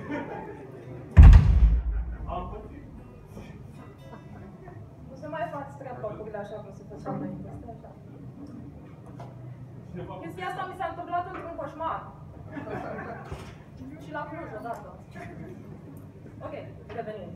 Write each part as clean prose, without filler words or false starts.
Nu se mai fac scrap-up-urile așa cum se făceau înainte. Chestia asta mi s-a întâmplat într-un coșmar. Și la Cluj odată. Ok, revenim.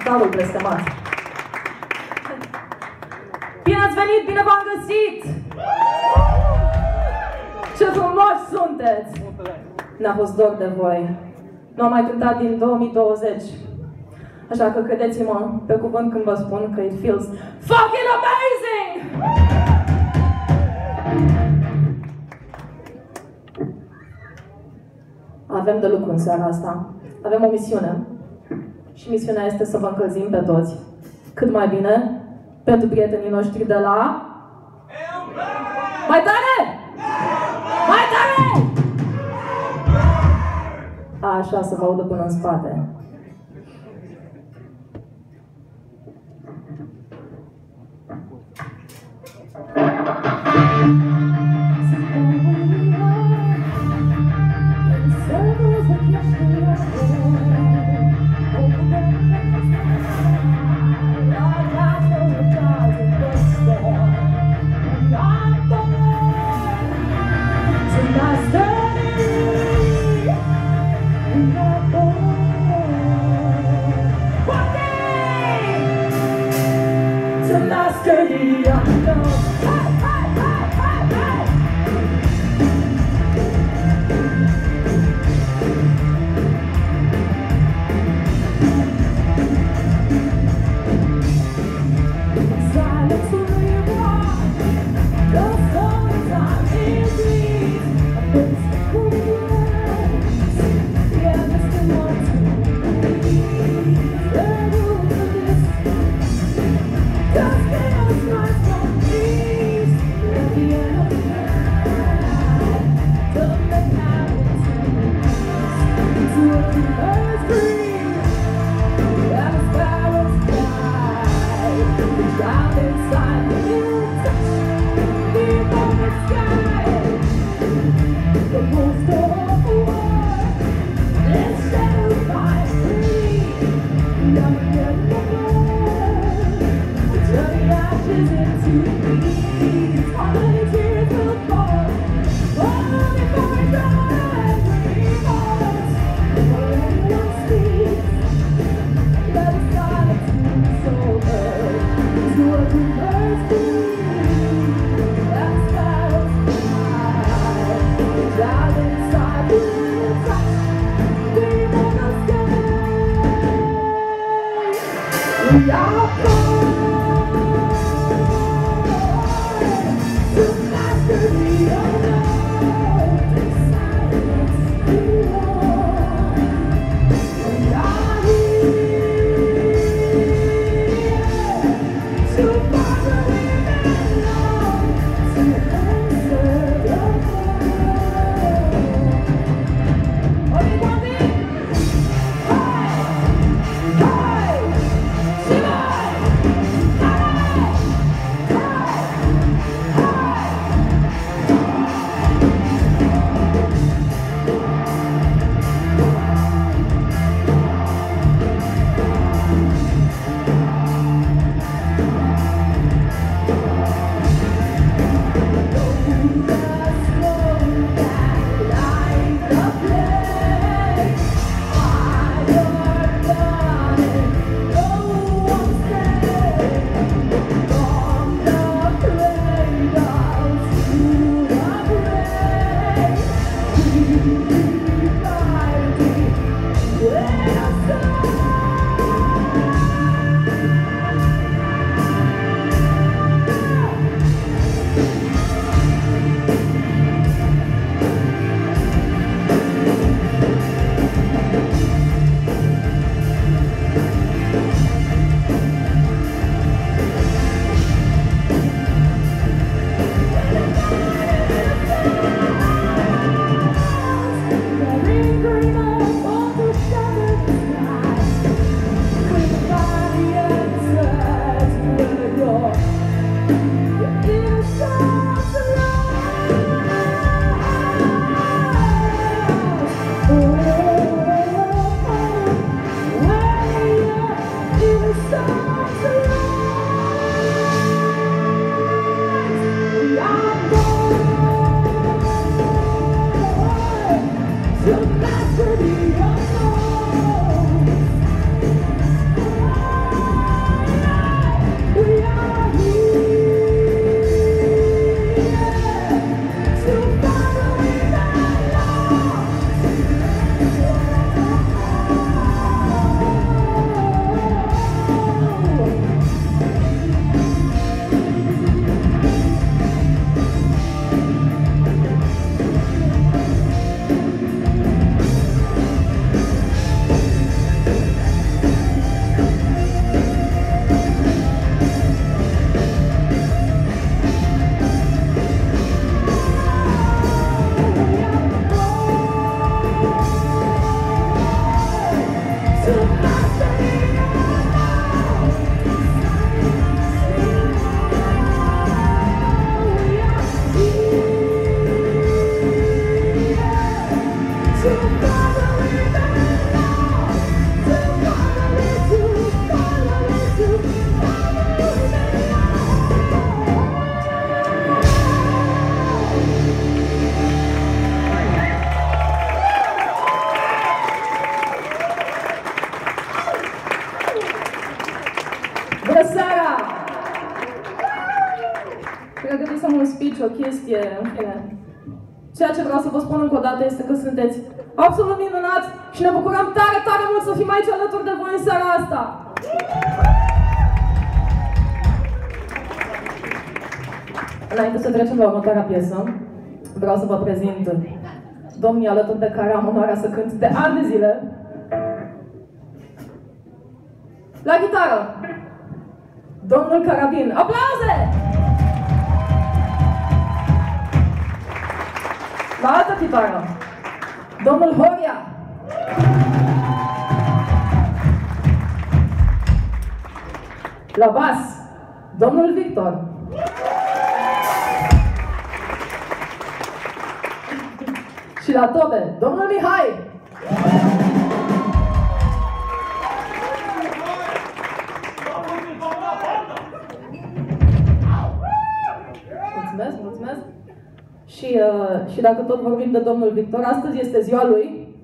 Salut, blestemați! Bine ați venit, bine v-am găsit! Ce frumoși sunteți! Ne-a fost dor de voi. Nu am mai cântat din 2020. Așa că credeți-mă pe cuvânt când vă spun că it feels fucking amazing! Avem de lucru în seara asta. Avem o misiune. Și misiunea este să vă încălzim pe toți cât mai bine pentru prietenii noștri de la... Aeon Blank! Mai tare! Mai tare! Așa, să vă audă până în spate. Hey! Pregătisem un speech, o chestie, în fine. Ceea ce vreau să vă spun încă o dată este că sunteți absolut minunați și ne bucurăm tare, tare mult să fim aici alături de voi în seara asta. Înainte să trecem la următoarea piesă, vreau să vă prezint domnii alături de care am onoarea să cânt de ani de zile. La chitară, domnul Carabin. Aplauze! La altă chitară, domnul Horia. La bas, domnul Victor. Și la tobe, domnul Mihai. Mulțumesc, mulțumesc. Și dacă tot vorbim de domnul Victor, astăzi este ziua lui.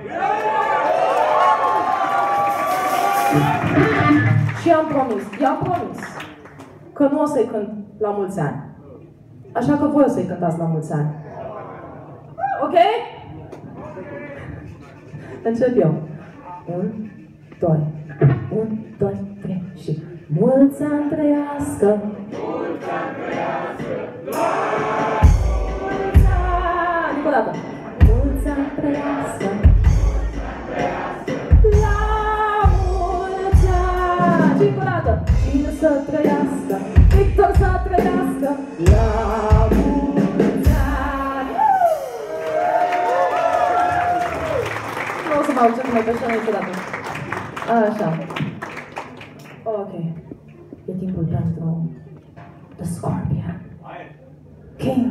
Și i-am promis că nu o să-i cânt la mulți ani. Așa că voi o să-i cântați la mulți ani. Ok? Încep eu. 1, 2, 1, 2, 3 și mulți ani trăiască. Mulți ani trăiască. Încă o dată. Mulți ani trăiască. La mulți ani. Și încă o dată. Cine să trăiască? Victor să trăiască. La mulți ani. Nu o să mă auzim mai pe scenă niciodată. Așa. Ok. E timpul pentru The Scorpion. King.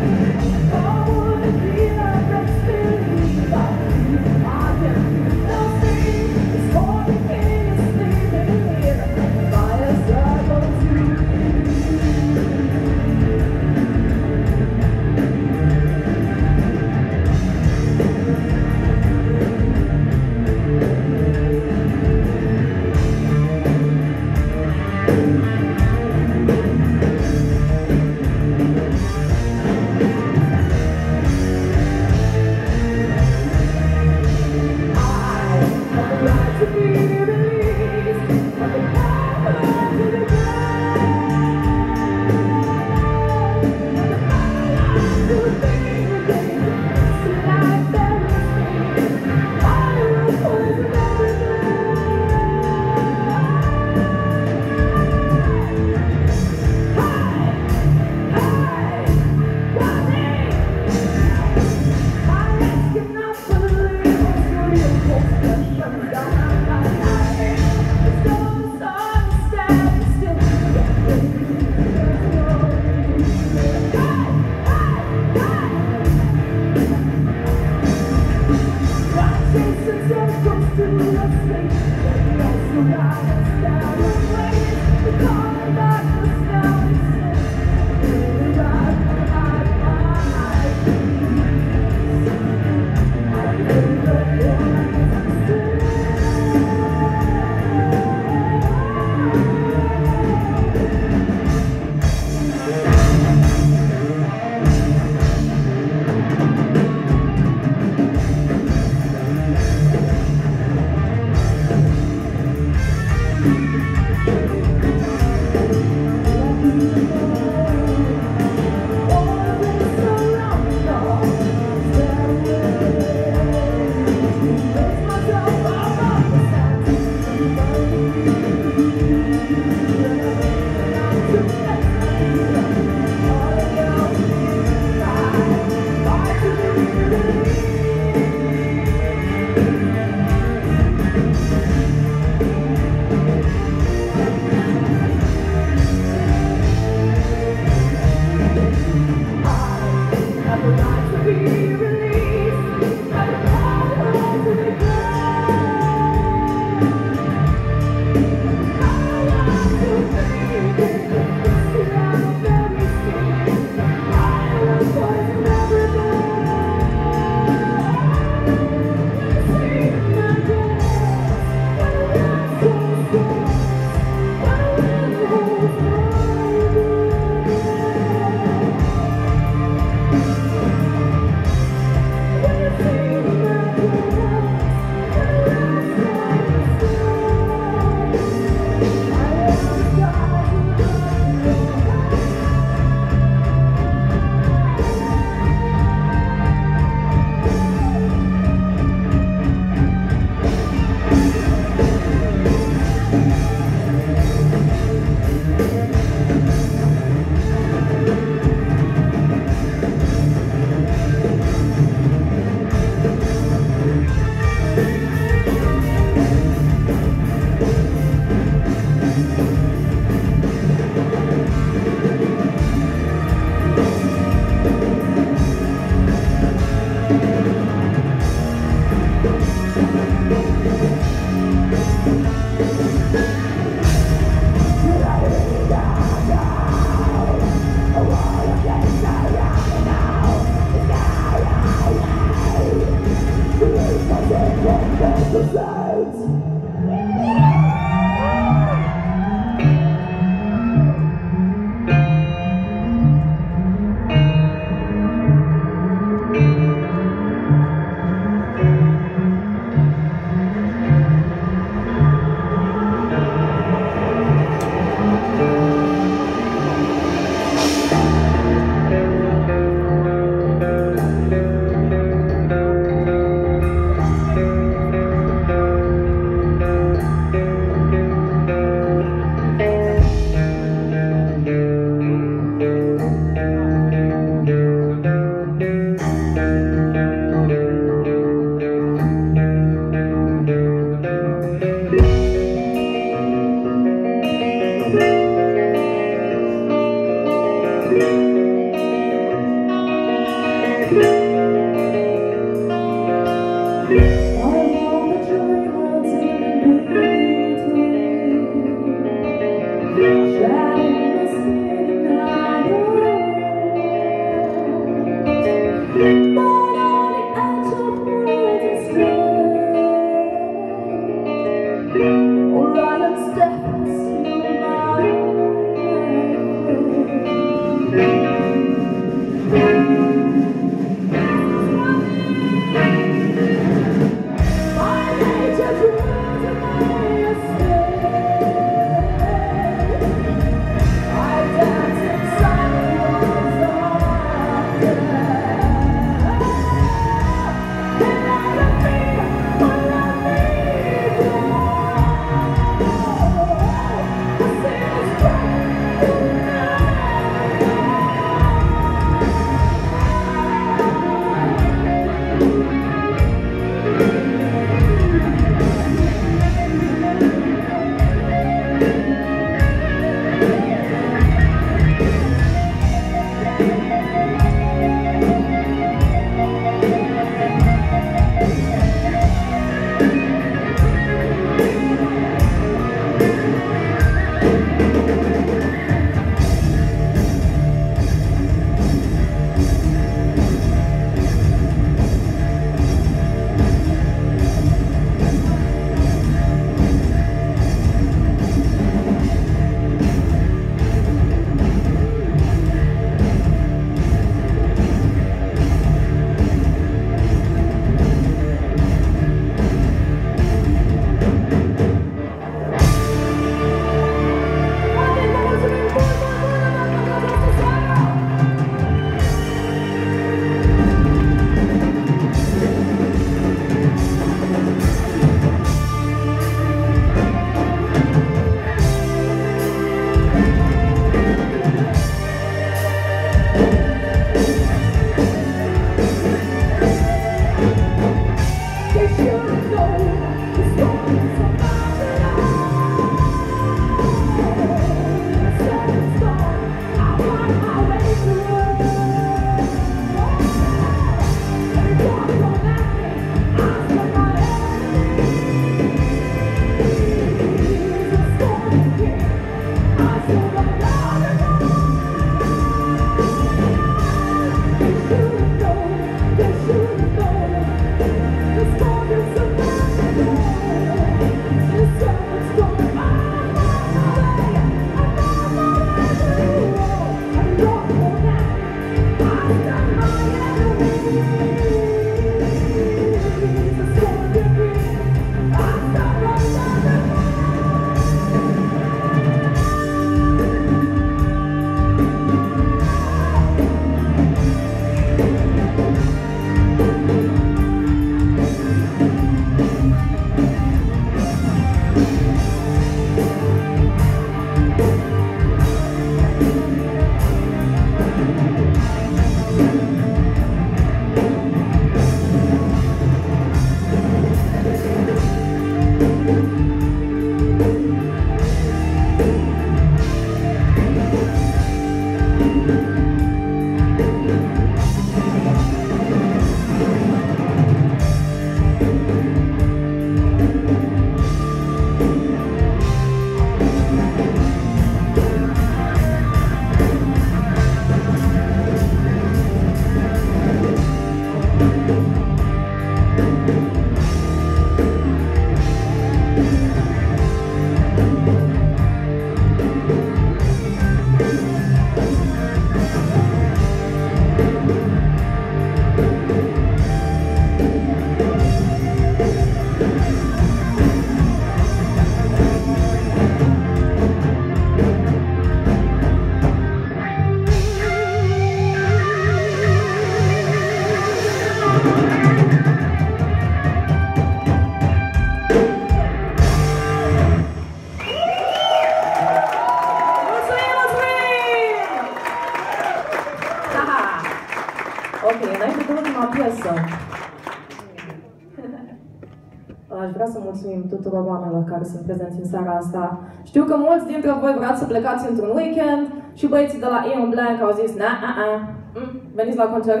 vrea să mulțumim tuturor oamenilor care sunt prezenți în seara asta. Știu că mulți dintre voi vreați să plecați într-un weekend și băieții de la Aeon Blank au zis veniți la concert?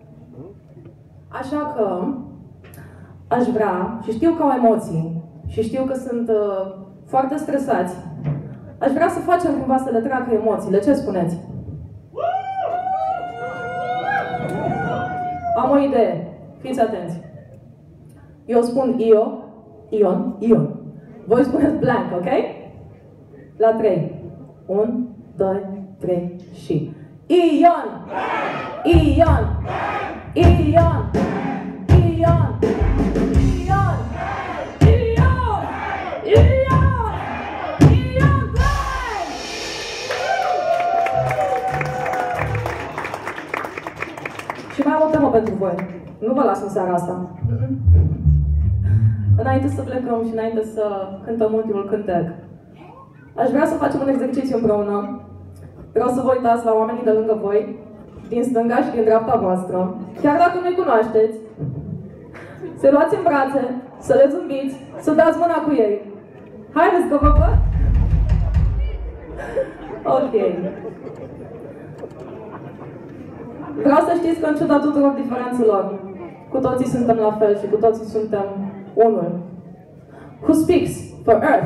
Așa că aș vrea, și știu că au emoții, și știu că sunt foarte stresați, aș vrea să facem cumva să le treacă emoțiile. Ce spuneți? Am o idee. Fiți atenți. Eu spun Ion. Voi spuneți Blank, ok? La 3. 1, 2, 3 și... Aeon! Aeon! Aeon! Aeon! Aeon! Aeon! Aeon! Aeon Blank! Și mai am o temă pentru voi. Nu vă las în seara asta. Înainte să plecăm și înainte să cântăm ultimul cântec, aș vrea să facem un exercițiu împreună. Vreau să vă uitați la oamenii de lângă voi, din stânga și din dreapta voastră, chiar dacă nu-i cunoașteți. Să luați în brațe, să le zâmbiți, să dați mâna cu ei. Haideți că vă văd! Ok. Vreau să știți că în ciuda tuturor diferențelor, cu toții suntem la fel și cu toții suntem unul. Who speaks for Earth?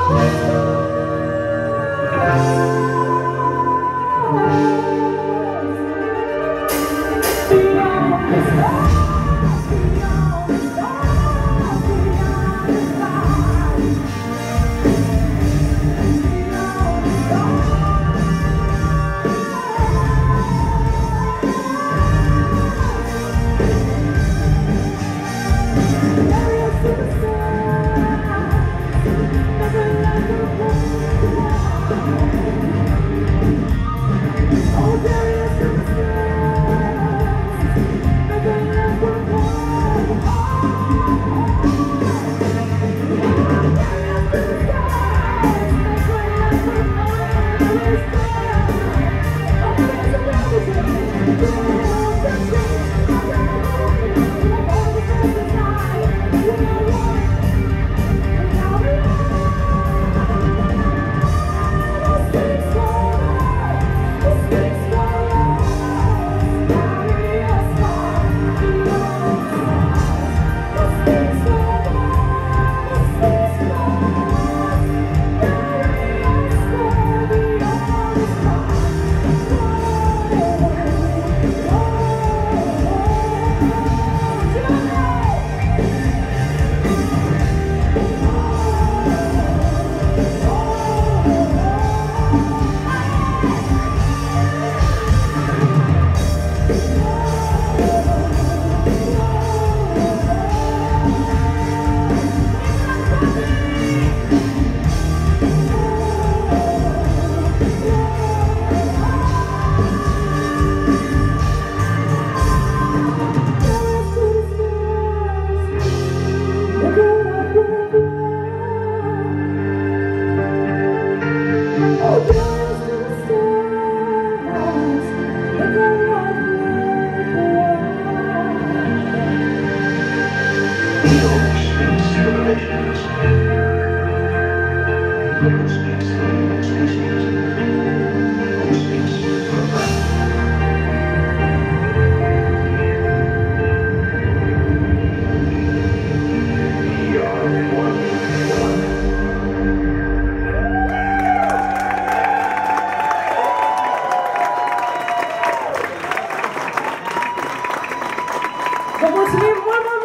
Vă mulțumim mult, mult!